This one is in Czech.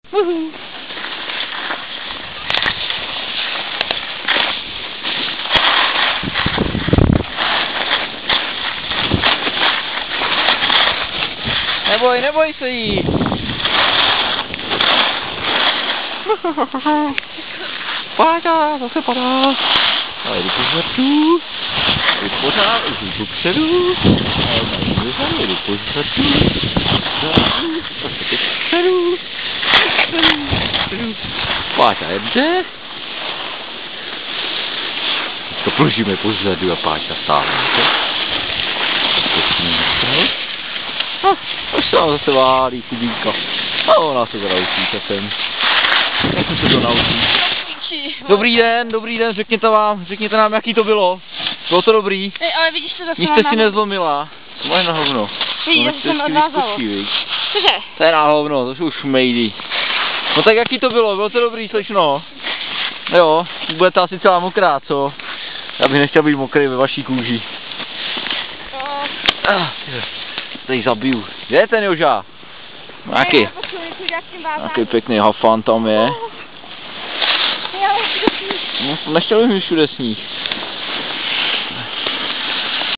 Neboj se jí. Páťa, zase padá. Ale jdu pozadu. Jdu pořád, jdu předu. Jdu pozadu. Předu. Páťa jede. To pložíme pozadu a Páťa stále. Už se nám zase válí Kubínka. A ona se teda učí časem. Jak se to naučí? Dobrý den, řekněte nám, jaký to bylo. Bylo to dobrý? Ale vidíš, to zase nic jste si nezlomila. To máš na hovno. Vidíš, že jsem odvázalo. Cože? To je na hovno, to už šmejdy. No tak jaký to bylo? Bylo to dobrý, slečno? Jo, budete asi celá mokrá, co? Já bych nechtěl být mokrý ve vaší kůži. Tady zabiju. Kde je ten Joža? Nějaký pěkný hafan tam je. No, nechtěl bych mi všude sníh.